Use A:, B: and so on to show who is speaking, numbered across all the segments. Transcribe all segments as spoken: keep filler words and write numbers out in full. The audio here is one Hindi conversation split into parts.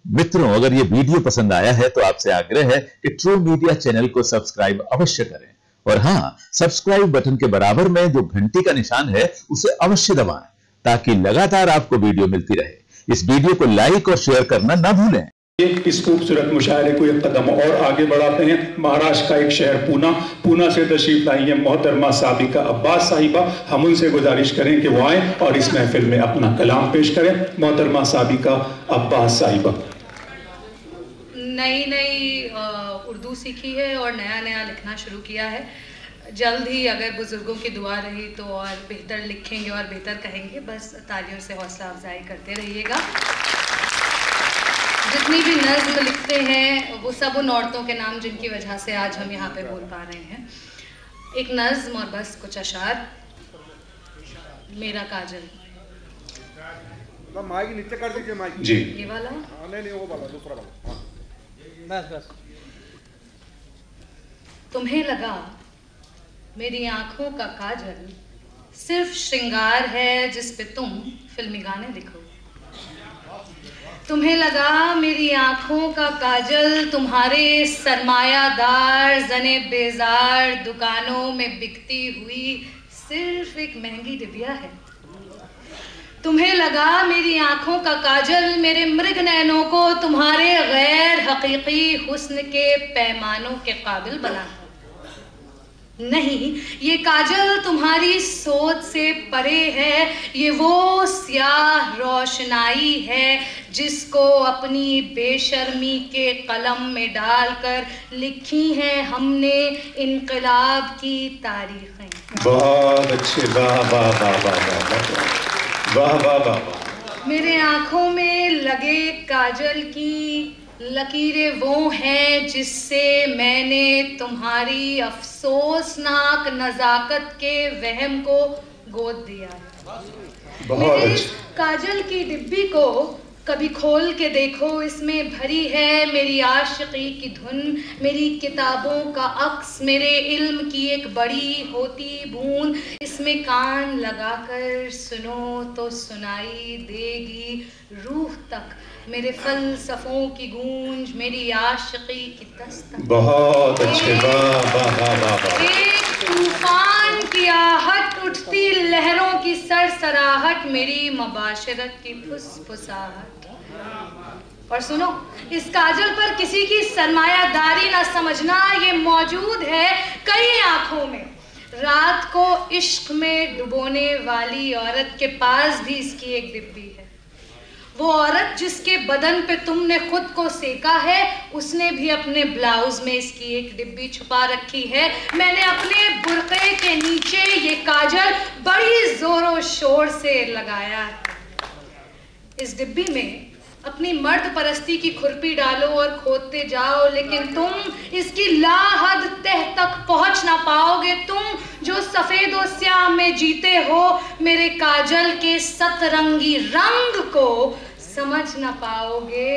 A: मित्रों, अगर ये वीडियो पसंद आया है तो आपसे आग्रह है कि ट्रू मीडिया चैनल को सब्सक्राइब अवश्य करें और हाँ, सब्सक्राइब बटन के बराबर में जो घंटी का निशान है उसे अवश्य दबाएं ताकि लगातार आपको वीडियो मिलती रहे। इस वीडियो को लाइक और शेयर करना ना भूलें।
B: इस खूबसूरत मुशायरे को एक कदम और आगे बढ़ाते हैं। महाराष्ट्र का एक शहर पूना पूना से तशरीफ लाई है मोहतरमा साबिका अब्बास साहिबा। हम उनसे गुजारिश करें कि वो आए और इस महफिल में अपना कलाम पेश करें। मोहतरमा साबिका अब्बास साहिबा।
C: नई नई उर्दू सीखी है और नया नया लिखना शुरू किया है। जल्द ही अगर बुजुर्गों की दुआ रही तो और बेहतर लिखेंगे और बेहतर कहेंगे। बस तालियों से हौसला अफजाई करते रहिएगा। जितनी भी नज़्म लिखते हैं वो सब उन औरतों के नाम जिनकी वजह से आज हम यहाँ पे बोल पा रहे हैं। एक नज़्म और बस कुछ अशार। मेरा काजल।
D: माइक नीचे कर दीजिए। माइक
B: जी,
C: ये वाला?
D: नहीं नहीं वो वाला, दूसरा वाला।
E: बस बस।
C: तुम्हें लगा मेरी आंखों का काजल सिर्फ श्रृंगार है जिस पे तुम फिल्मी गाने लिखो। तुम्हें लगा मेरी आंखों का काजल तुम्हारे सरमायादार जने बेजार दुकानों में बिकती हुई सिर्फ एक महंगी डिबिया है। तुम्हें लगा मेरी आंखों का काजल मेरे मृग नैनों को तुम्हारे गैर हकीकी हुस्न के पैमानों के काबिल बनाता। नहीं, ये काजल तुम्हारी सोच से परे है। ये वो स्याह रोशनाई है जिसको अपनी बेशर्मी के कलम में डालकर लिखी हैं हमने इनकलाब की तारीखें।
B: बहुत अच्छे, वाह वाह वाह वाह वाह वाह वाह।
C: मेरे आंखों में लगे काजल की लकीरें वो हैं जिससे मैंने तुम्हारी अफसोसनाक नजाकत के वहम को गोद दिया। मेरे काजल की डिब्बी को कभी खोल के देखो, इसमें भरी है मेरी आशिकी की धुन, मेरी किताबों का अक्स, मेरे इल्म की एक बड़ी होती बूंद। इसमें कान लगाकर सुनो तो सुनाई देगी रूह तक मेरे फलसफों की गूंज, मेरी आशिकी की दस्तक।
B: बहुत अच्छे, वाह वाह वाह वाह।
C: एक तूफान की आहट, उठती लहरों की सरसराहट, मेरी मुबाशरत की फुसफुसाहट। और सुनो, इस काजल पर किसी की सरमायादारी ना समझना, ये मौजूद है कई आंखों में। रात को इश्क में डुबोने वाली औरत के पास भी इसकी एक डिब्बी है। वो औरत जिसके बदन पे तुमने खुद को सेका है, उसने भी अपने ब्लाउज में इसकी एक डिब्बी छुपा रखी है। मैंने अपने बुर्के के नीचे ये काजल बड़ी जोरों शोर से लगाया है। इस डिब्बी में अपनी मर्द परस्ती की खुरपी डालो और खोदते जाओ, लेकिन तुम इसकी लाहद तह तक पहुंच ना पाओगे। तुम जो सफेद और स्याह में जीते हो, मेरे काजल के सतरंगी रंग को समझ ना पाओगे।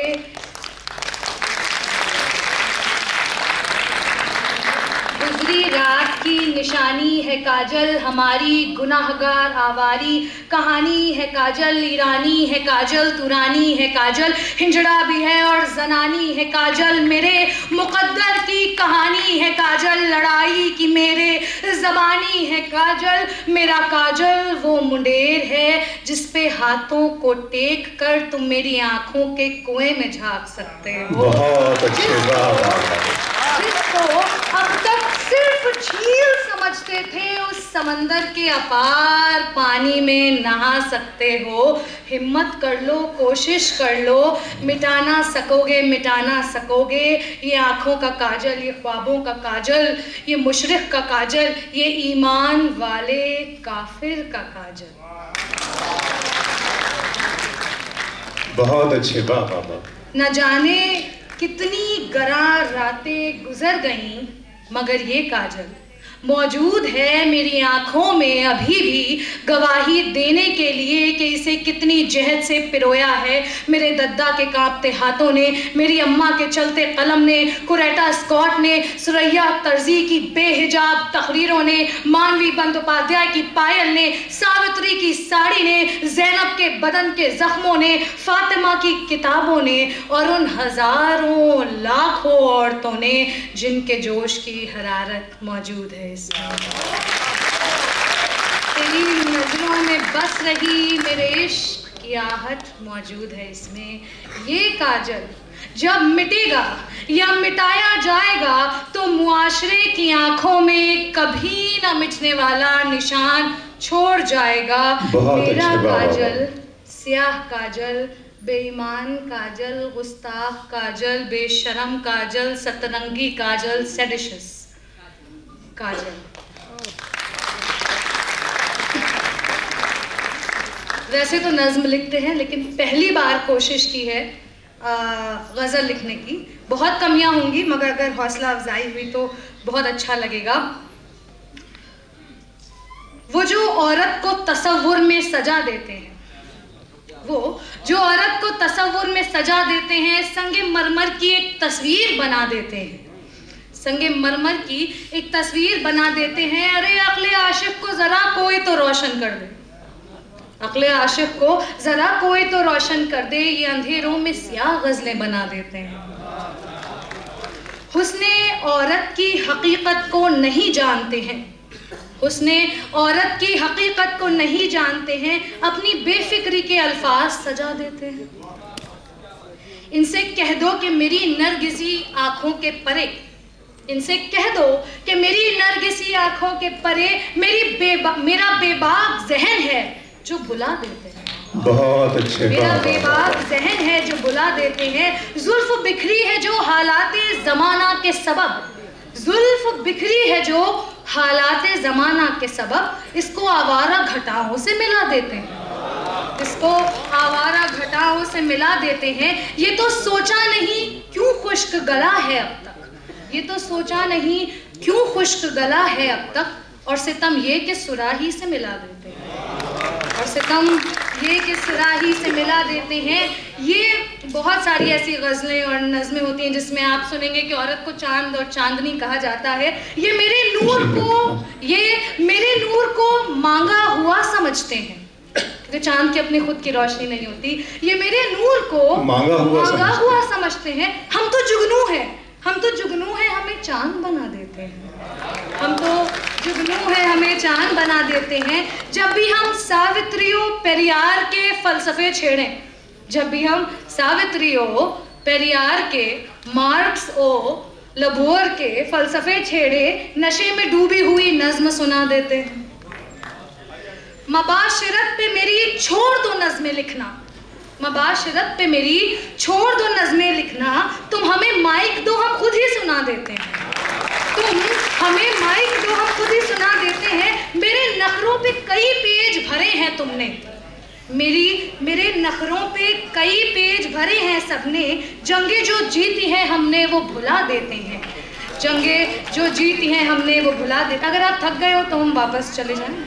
C: गुजरी रात की निशानी है काजल हमारी गुनाहगार आवारी, कहानी है काजल ईरानी है काजल तुरानी है काजल, हिंजड़ा भी है और जनानी है काजल, मेरे मुकद्दर की कहानी है काजल, लड़ाई की मेरे जबानी है काजल। मेरा काजल वो मुंडेर है जिस पे हाथों को टेक कर तुम मेरी आंखों के कुएं में झांक सकते हो।
B: बहुत अच्छे, वाह वाह।
C: जिसको अब तक सिर्फ झील समझते थे, उस समंदर के अपार पानी में नहा सकते हो। हिम्मत कर लो, कोशिश कर लो, मिटाना सकोगे मिटाना सकोगे। ये आंखों का काजल, ये ख्वाबों का काजल, ये मुशरिक का काजल, ये ईमान वाले काफिर का काजल।
B: बहुत अच्छे, वाह वाह वाह।
C: न जाने कितनी गरा रातें गुजर गईं, मगर ये काजल मौजूद है मेरी आंखों में अभी भी गवाही देने के लिए कि इसे कितनी जहद से पिरोया है मेरे दद्दा के कांपते हाथों ने, मेरी अम्मा के चलते कलम ने, कुरेटा स्कॉट ने, सुरैया तर्जी की बेहिजाब तकरीरों ने, मानवी बंदोपाध्याय की पायल ने, सावित्री की साड़ी ने, ज़ैनब के बदन के जख्मों ने, फातिमा की किताबों ने और उन हजारों लाखों औरतों ने जिनके जोश की हरारत मौजूद है इसमें। तेरी नजरों में बस रही मेरे इश्क की आहट मौजूद है इसमें। ये काजल जब मिटेगा या मिटाया जाएगा तो मुआशरे की आंखों में कभी ना मिटने वाला निशान छोड़ जाएगा। मेरा काजल, स्याह काजल, बेईमान काजल, गुस्ताख काजल, बेशरम काजल, सतरंगी काजल, सेडिशस काजल। वैसे तो नज्म लिखते हैं लेकिन पहली बार कोशिश की है गज़ल लिखने की। बहुत कमियां होंगी मगर अगर हौसला अफजाई हुई तो बहुत अच्छा लगेगा। वो जो औरत को तसव्वुर में सजा देते हैं, वो जो औरत को तसव्वुर में सजा देते हैं, संगे मरमर की एक तस्वीर बना देते हैं, संगे मरमर की एक तस्वीर बना देते हैं। अरे अक्ले आशिक को जरा कोई तो रोशन कर दे, अक्ले आशिक को जरा कोई तो रोशन कर दे, ये अंधेरों में स्याह गजलें बना देते हैं। हुस्ने औरत की हकीकत को नहीं जानते हैं, हुस्ने औरत की हकीकत को नहीं जानते हैं, अपनी बेफिक्री के अल्फाज सजा देते हैं। इनसे कह दो कि मेरी नरगिसी आंखों के परे, इनसे कह दो कि मेरी नरगिसी आंखों के परे मेरी बेबा मेरा बेबाक जहन है जो बुला देते हैं।
B: बहुत अच्छे।
C: मेरा बेबाक जहन है जो बुला देते हैं। जुल्फ बिखरी है जो हालाते ज़माना के सबब, जुल्फ बिखरी है जो हालाते ज़माना के सबब, इसको आवारा घटाओं से मिला देते हैं, इसको आवारा घटाओं से मिला देते हैं। ये तो सोचा नहीं क्यों खुश्क गला है अब तक, ये तो सोचा नहीं क्यों खुश्क गला है अब तक, और सितम ये कि सुराही से मिला देते हैं, और सितम ये कि सुराही से मिला देते हैं। ये बहुत सारी ऐसी गज़लें और नज़में होती हैं जिसमें आप सुनेंगे कि औरत को चांद और चांदनी कहा जाता है। ये मेरे नूर को, ये मेरे नूर को मांगा हुआ समझते हैं, जो चांद की अपनी खुद की रोशनी नहीं होती। ये मेरे नूर को
B: मांगा हुआ,
C: मांगा हुआ समझते हैं। हम तो जुगनू हैं, हम तो जुगनू हैं, हमें चांद बना देते हैं, हम तो जुगनू हैं, हमें चांद बना देते हैं। जब भी हम सावित्रियों पेरियार के फलसफे छेड़ें, जब भी हम सावित्रियों पेरियार के, मार्क्स ओ लबोर के फलसफे छेड़े, नशे में डूबी हुई नज्म सुना देते हैं। मबाशिरत पे मेरी छोड़ दो नज़में लिखना, मबाशिरत पे मेरी छोड़ दो नज़में लिखना, तुम हमें माइक दो हम खुद ही सुना देते हैं, तुम हमें माइक दो हम खुद ही सुना देते हैं। मेरे नखरों पे कई पेज भरे हैं तुमने, मेरी मेरे नखरों पे कई पेज भरे हैं सबने, जंगे जो जीती है हमने वो भुला देते हैं, जंगे जो जीती हैं हमने वो भुला देते। अगर आप थक गए हो तो हम वापस चले जाएं।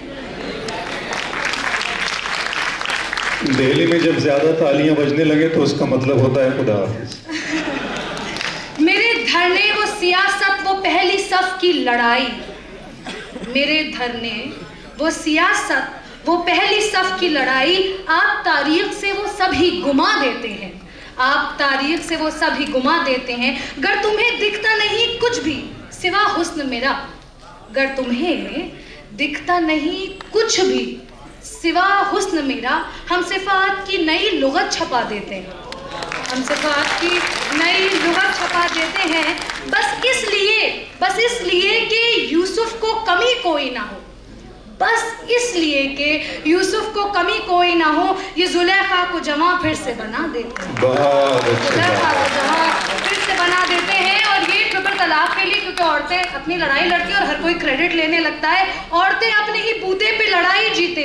B: दिल्ली में जब ज्यादा तालियां बजने लगे तो उसका मतलब होता है खुदा हाफिज।
C: मेरे धरने वो सियासत वो पहली सफ की लड़ाई, मेरे धरने वो सियासत वो पहली सफ की लड़ाई, आप तारीख से वो सभी गुमा देते हैं, आप तारीख से वो सभी गुमा देते हैं। गर तुम्हें दिखता नहीं कुछ भी सिवा हुस्न मेरा, गर तुम्हें दिखता नहीं कुछ भी सिवा हुस्न मेरा, हम सिफात की नई लुगत छपा देते हैं, हम सिफात की नई लुगत छपा देते हैं। बस इसलिए बस इसलिए कि यूसुफ को कमी कोई ना हो, बस इसलिए कि यूसुफ को कमी कोई ना हो, ये जुलेखा को जमा फिर से बना देते हैं, जुलेखा को जमा फिर से बना देते हैं। और ये ट्रिपल तलाक के लिए, क्योंकि औरतें अपनी लड़ाई लड़ती हैं और हर कोई क्रेडिट लेने लगता है, औरतें अपने ही बूते पे लड़ाई जीते,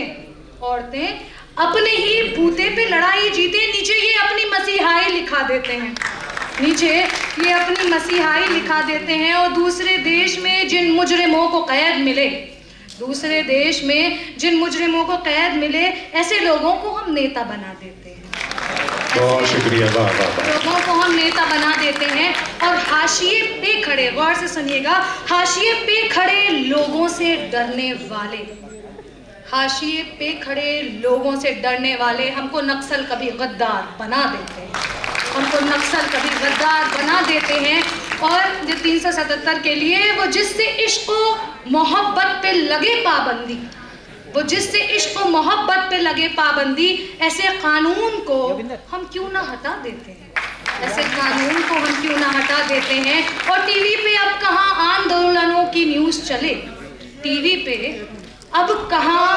C: औरतें अपने ही बूते पे लड़ाई जीते, नीचे ये अपनी मसीहाई लिखा देते हैं, नीचे ये अपनी मसीहाई लिखा देते हैं और दूसरे देश में जिन मुजरिमों को कैद मिले दूसरे देश में जिन मुजरिमों को कैद मिले ऐसे लोगों को हम नेता बना देते हैं।
B: बहुत शुक्रिया। वाह वाह वाह।
C: लोगों को हम नेता बना देते हैं और हाशिए पे खड़े, गौर से सुनिएगा, हाशिए पे खड़े लोगों से डरने वाले हाशिए पे खड़े लोगों से डरने वाले हमको नक्सल कभी गद्दार बना देते हैं हमको नक्सल कभी गद्दार बना देते हैं। और जो तीन सौ सतहत्तर के लिए वो जिससे इश्क मोहब्बत पे लगे पाबंदी वो जिससे इश्क मोहब्बत पे लगे पाबंदी ऐसे कानून को हम क्यों ना हटा देते हैं ऐसे कानून को हम क्यों ना हटा देते हैं। और टीवी पे अब कहाँ आंदोलनों की न्यूज़ चले टीवी पे अब कहाँ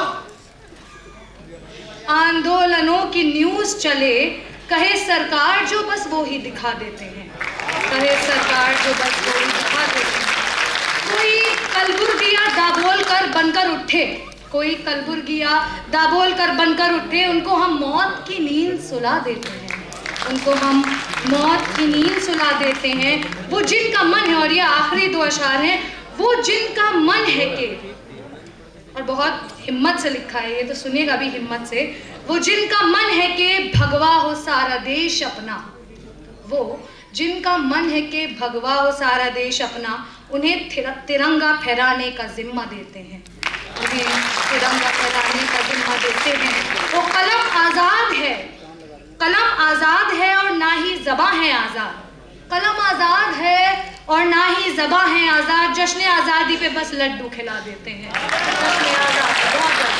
C: आंदोलनों की न्यूज़ चले। कहे सरकार जो बस वो ही दिखा देते हैं कहे सरकार जो बस वो ही दिखा देते हैं। कोई कलबुर्गिया दाबोल कर बनकर उठे कोई कलबुर्गिया दाबोल कर बनकर उठे उनको हम मौत की नींद सुला देते हैं उनको हम मौत की नींद सुला देते हैं। वो जिनका मन है, और ये आखिरी दो अशार हैं, वो जिनका मन है कि, और बहुत हिम्मत से लिखा है ये तो सुनिएगा भी हिम्मत से, वो जिनका मन है कि भगवा हो सारा देश अपना वो जिनका मन है कि भगवा हो सारा देश अपना उन्हें तिरंगा फहराने का जिम्मा देते हैं उन्हें तिरंगा फहराने का जिम्मा देते हैं। वो कलम आज़ाद है कलम आज़ाद है और ना ही ज़बां है आज़ाद कलम आज़ाद है और ना ही ज़बां है आज़ाद। जश्न आज़ादी पे बस लड्डू खिला देते हैं जश्न आज़ादी।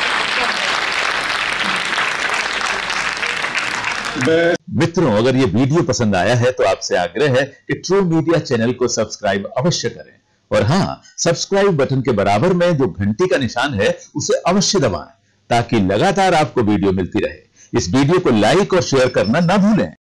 A: मित्रों, अगर ये वीडियो पसंद आया है तो आपसे आग्रह है कि ट्रू मीडिया चैनल को सब्सक्राइब अवश्य करें और हाँ, सब्सक्राइब बटन के बराबर में जो घंटी का निशान है उसे अवश्य दबाएं ताकि लगातार आपको वीडियो मिलती रहे। इस वीडियो को लाइक और शेयर करना ना भूलें।